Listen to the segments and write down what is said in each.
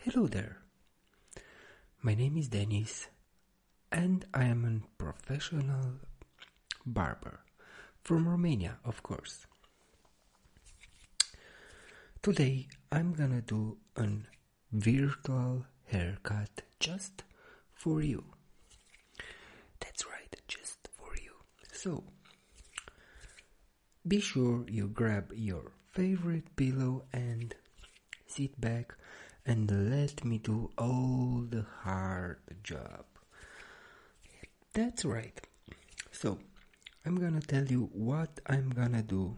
Hello there. My name is Dennis and I am a professional barber from Romania, of course. Today I'm gonna do a virtual haircut just for you. That's right, just for you. So, be sure you grab your favorite pillow and sit back and let me do all the hard job. That's right. So, I'm gonna tell you what I'm gonna do.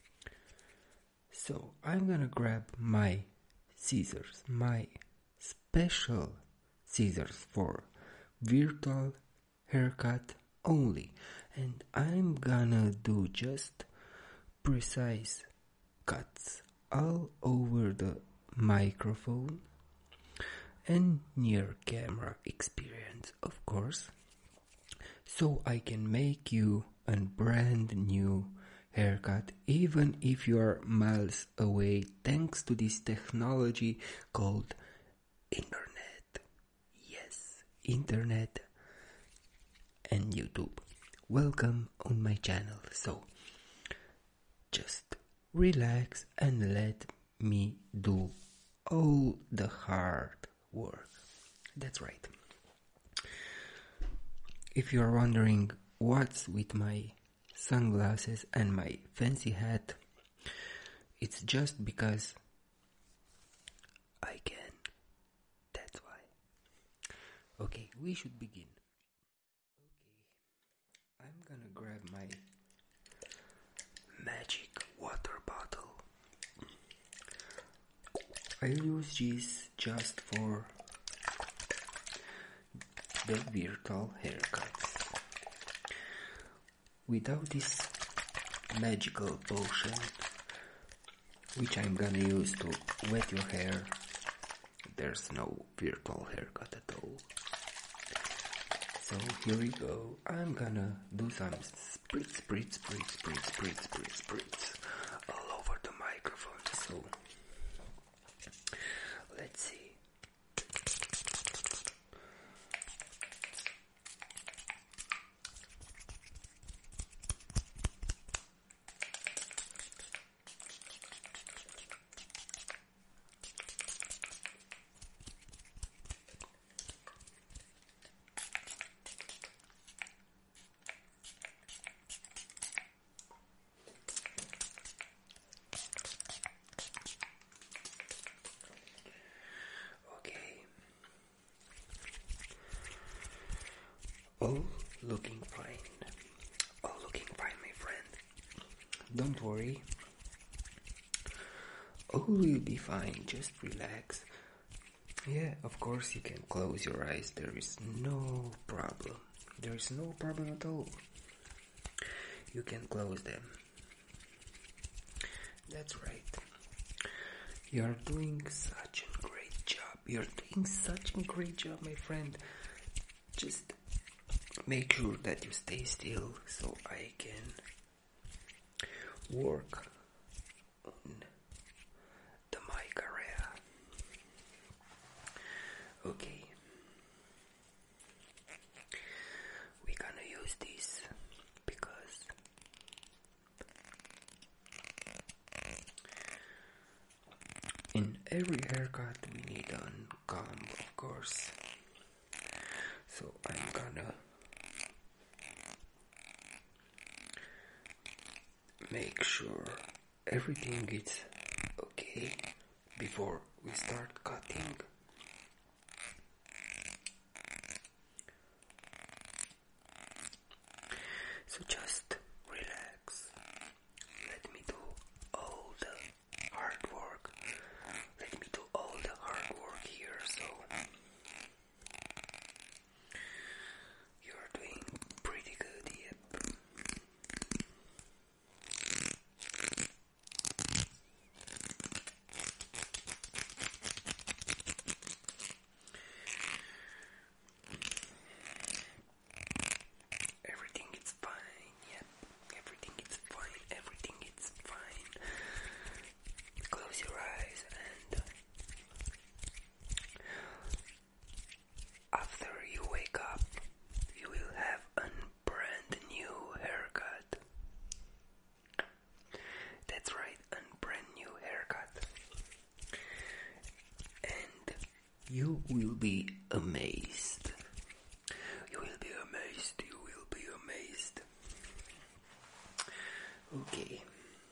So, I'm gonna grab my scissors, my special scissors for virtual haircut only, and I'm gonna do just precise cuts all over the microphone and near camera experience, of course, so I can make you a brand new haircut even if you are miles away, thanks to this technology called internet. Yes, internet and YouTube. Welcome on my channel. So just relax and let me do all the hard work. That's right. If you're wondering what's with my sunglasses and my fancy hat, it's just because I can. That's why. Okay, we should begin. Okay, I'm gonna grab my magic water bottle. I use this just for the virtual haircuts. Without this magical potion, which I'm gonna use to wet your hair, there's no virtual haircut at all. So here we go. I'm gonna do some spritz all over the microphone. So let's see. All looking fine, my friend. Don't worry. All will be fine, just relax. Yeah, of course you can close your eyes, there is no problem. There is no problem at all. You can close them. That's right. You're doing such a great job, my friend. Just make sure that you stay still so I can work on the mic area. Okay. We're gonna use this because in every haircut we need a comb, of course. So I'm gonna make sure everything is okay before we start cutting. So just relax. Let me do all the hard work. Here. So you're doing pretty good, yep. You will be amazed. You will be amazed. You will be amazed. Okay.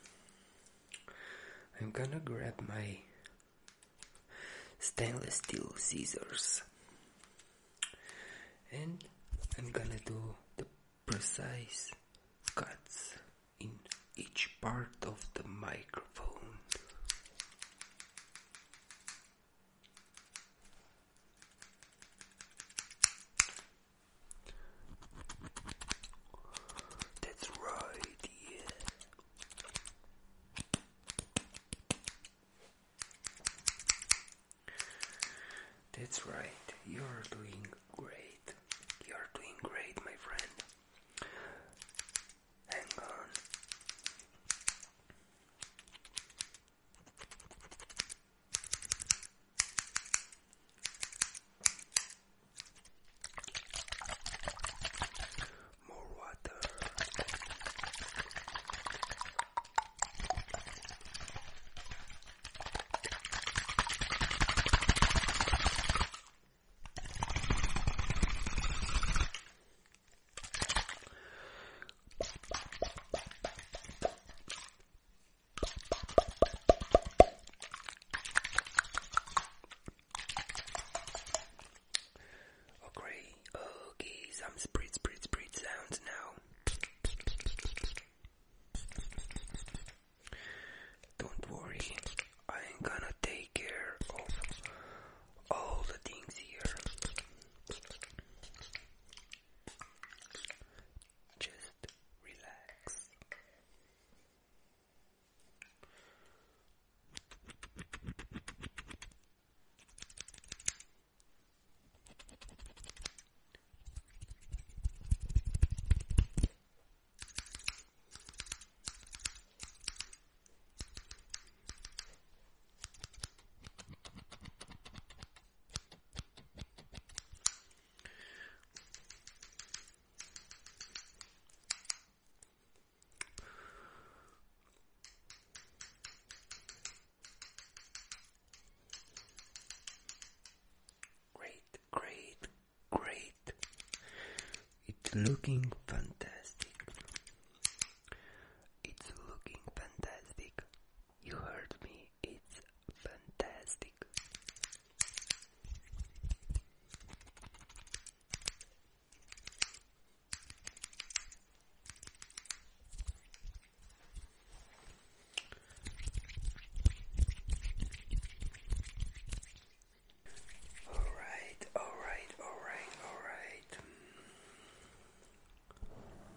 I'm gonna grab my stainless steel scissors and I'm gonna do the precise cuts in each part of the microphone. That's right, yeah. That's right, you're doing great. You're doing great, my friend. Hang on. More water. Okay, some sprit sounds now. Don't worry, I'm gonna take care of all the things here. Just relax. Great. It's looking fantastic. It's looking fantastic. You heard me. It's fantastic. All right.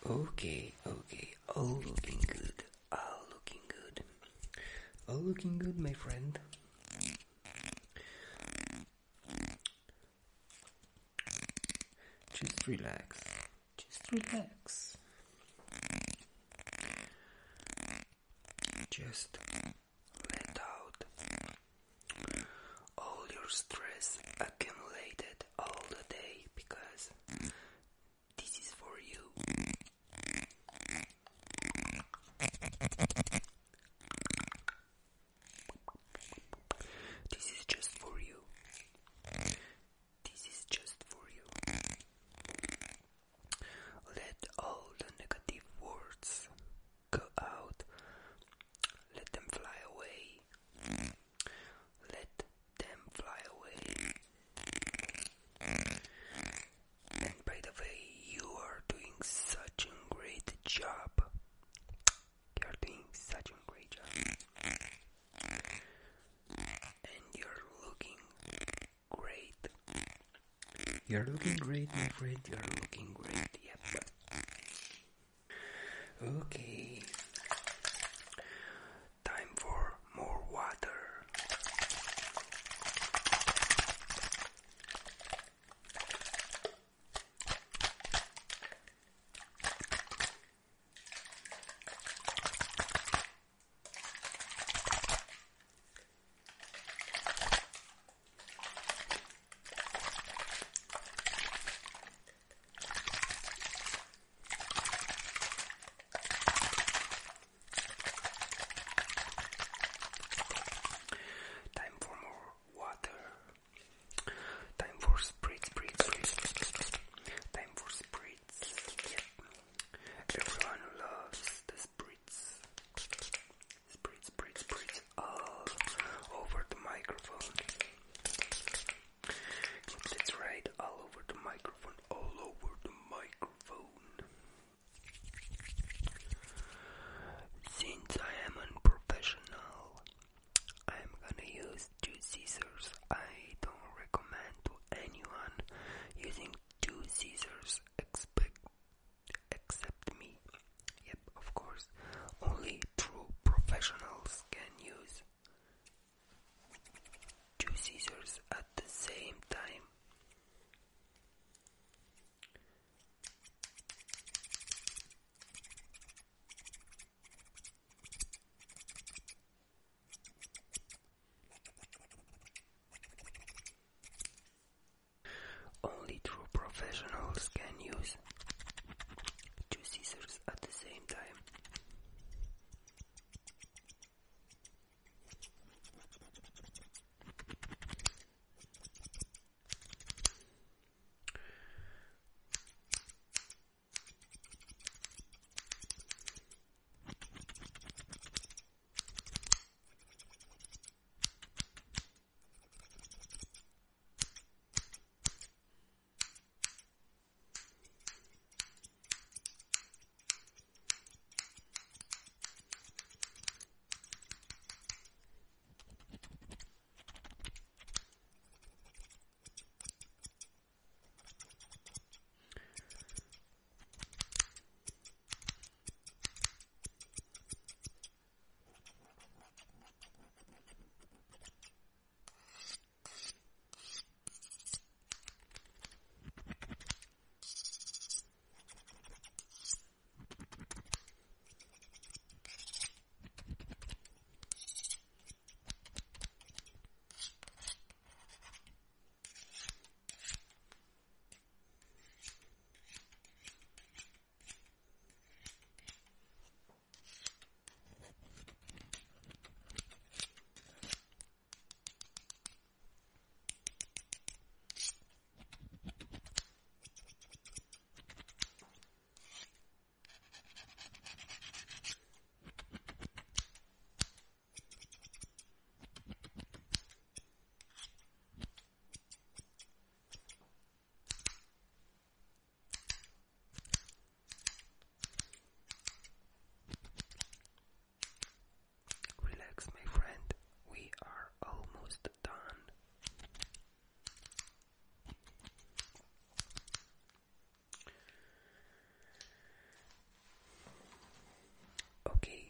Okay, okay, all looking good, all looking good, all looking good, my friend. Just relax, just relax. Just let out all your stress accumulated all the day because this is for you. This is just for you. This is just for you. Let all the negative words go out. Let them fly away. Let them fly away. And by the way, you are doing such a great job. You are doing such a great job. And you're looking great. You're looking great, my friend. You're looking great. Yep. Okay. Time for more water. Okay.